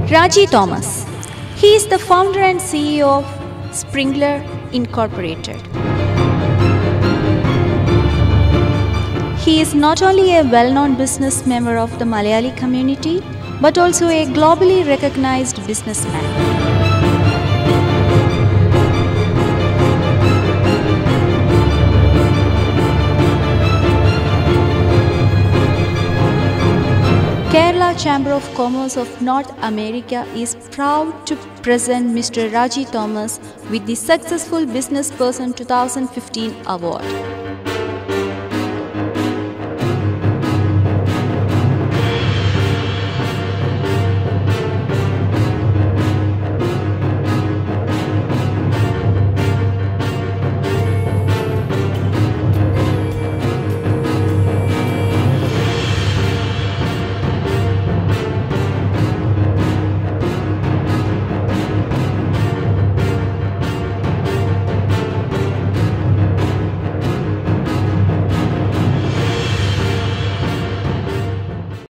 Raji Thomas. He is the founder and CEO of Sprinklr Incorporated. He is not only a well-known business member of the Malayali community, but also a globally recognized businessman. Kerala Chamber of Commerce of North America is proud to present Mr. Raji Thomas with the Successful Business Person 2015 award.